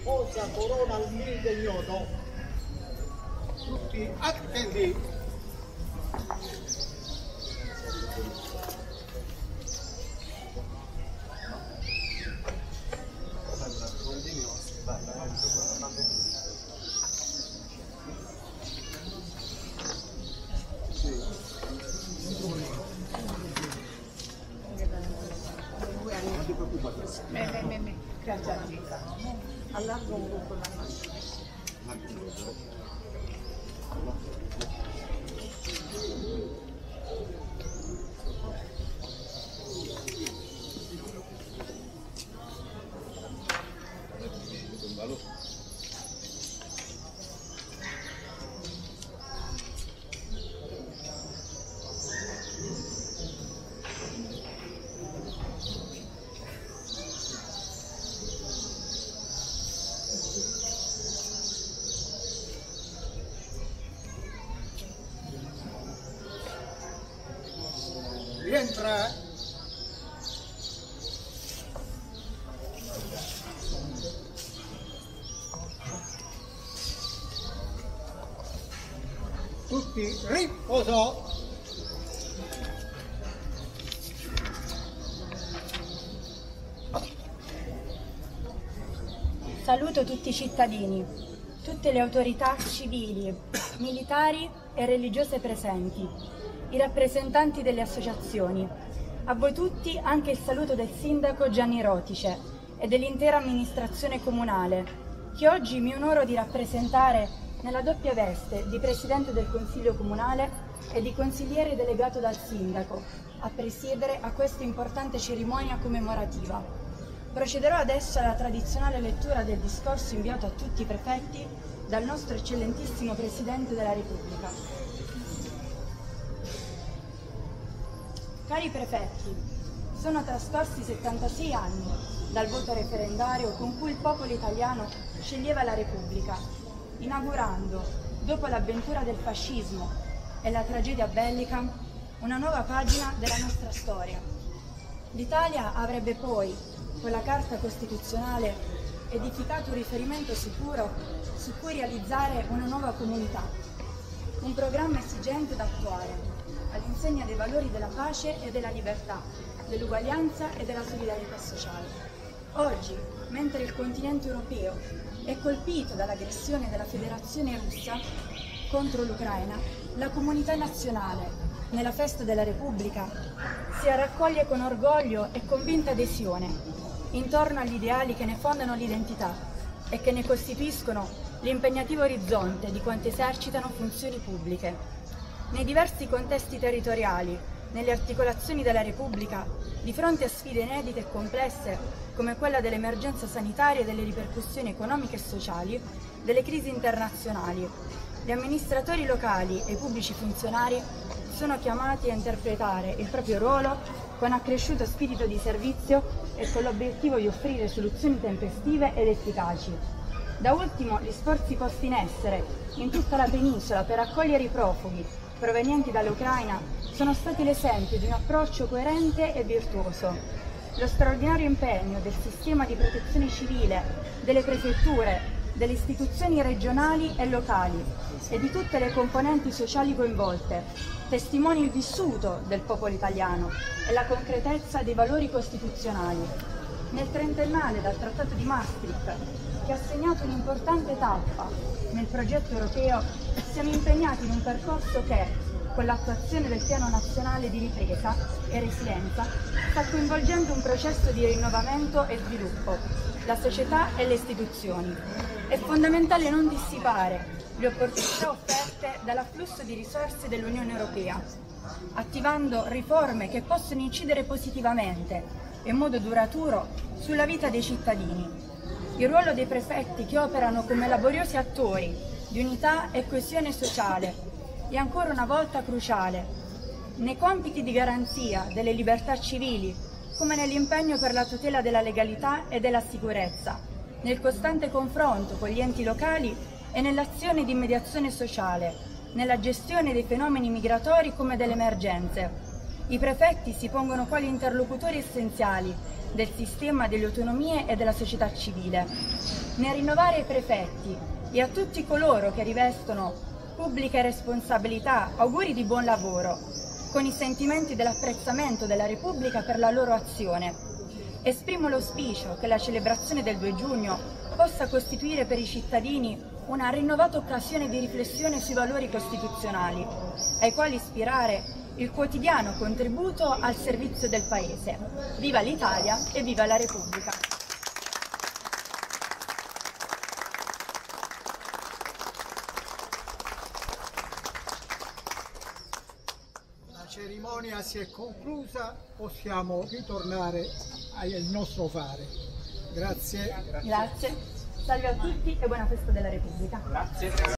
cosa corona il mito ignoto. Tutti attenti. Grazie a te. Allargo un po' la mano. Rientra. Tutti riposo. Saluto tutti i cittadini, tutte le autorità civili, militari e religiose presenti, i rappresentanti delle associazioni. A voi tutti anche il saluto del sindaco Gianni Rotice e dell'intera amministrazione comunale, che oggi mi onoro di rappresentare nella doppia veste di Presidente del Consiglio Comunale e di consigliere delegato dal sindaco a presiedere a questa importante cerimonia commemorativa. Procederò adesso alla tradizionale lettura del discorso inviato a tutti i prefetti dal nostro eccellentissimo Presidente della Repubblica. Cari prefetti, sono trascorsi 76 anni dal voto referendario con cui il popolo italiano sceglieva la Repubblica, inaugurando, dopo l'avventura del fascismo e la tragedia bellica, una nuova pagina della nostra storia. L'Italia avrebbe poi, con la Carta Costituzionale, edificato un riferimento sicuro su cui realizzare una nuova comunità, un programma esigente da attuare, all'insegna dei valori della pace e della libertà, dell'uguaglianza e della solidarietà sociale. Oggi, mentre il continente europeo è colpito dall'aggressione della Federazione Russa contro l'Ucraina, la comunità nazionale, nella festa della Repubblica, si raccoglie con orgoglio e convinta adesione intorno agli ideali che ne fondano l'identità e che ne costituiscono l'impegnativo orizzonte di quanti esercitano funzioni pubbliche. Nei diversi contesti territoriali, nelle articolazioni della Repubblica, di fronte a sfide inedite e complesse come quella dell'emergenza sanitaria e delle ripercussioni economiche e sociali, delle crisi internazionali, gli amministratori locali e i pubblici funzionari sono chiamati a interpretare il proprio ruolo con accresciuto spirito di servizio e con l'obiettivo di offrire soluzioni tempestive ed efficaci. Da ultimo, gli sforzi posti in essere in tutta la penisola per accogliere i profughi provenienti dall'Ucraina sono stati l'esempio di un approccio coerente e virtuoso. Lo straordinario impegno del sistema di protezione civile, delle prefetture, delle istituzioni regionali e locali e di tutte le componenti sociali coinvolte testimoni il vissuto del popolo italiano e la concretezza dei valori costituzionali. Nel trentennale dal Trattato di Maastricht, che ha segnato un'importante tappa nel progetto europeo, siamo impegnati in un percorso che, con l'attuazione del Piano Nazionale di Ripresa e Resilienza, sta coinvolgendo un processo di rinnovamento e sviluppo, la società e le istituzioni. È fondamentale non dissipare le opportunità offerte dall'afflusso di risorse dell'Unione Europea, attivando riforme che possono incidere positivamente e in modo duraturo sulla vita dei cittadini. Il ruolo dei prefetti, che operano come laboriosi attori di unità e coesione sociale, è ancora una volta cruciale nei compiti di garanzia delle libertà civili, come nell'impegno per la tutela della legalità e della sicurezza, nel costante confronto con gli enti locali e nell'azione di mediazione sociale, nella gestione dei fenomeni migratori come delle emergenze. I prefetti si pongono quali interlocutori essenziali del sistema delle autonomie e della società civile. nel rinnovare ai prefetti e a tutti coloro che rivestono pubbliche responsabilità auguri di buon lavoro, con i sentimenti dell'apprezzamento della Repubblica per la loro azione. Esprimo l'auspicio che la celebrazione del 2 giugno possa costituire per i cittadini una rinnovata occasione di riflessione sui valori costituzionali, ai quali ispirare il quotidiano contributo al servizio del Paese. Viva l'Italia e viva la Repubblica! La cerimonia si è conclusa, possiamo ritornare al nostro fare. Grazie. Grazie. Salve a tutti e buona festa della Repubblica. Grazie.